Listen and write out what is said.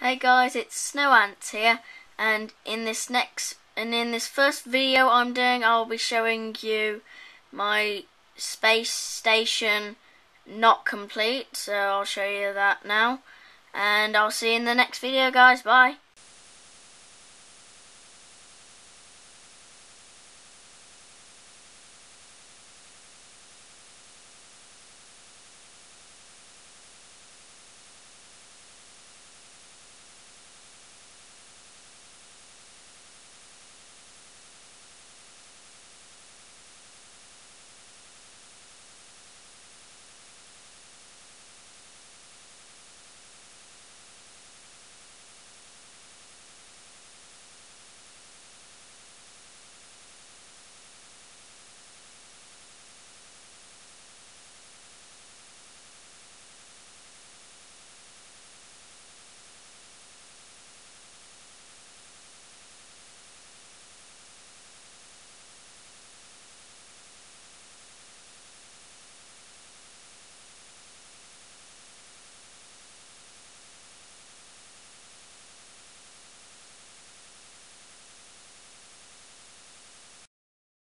Hey guys, it's Snow Ants here, and in this first video I'm doing, I'll be showing you my space station not complete. So I'll show you that now, and I'll see you in the next video, guys. Bye.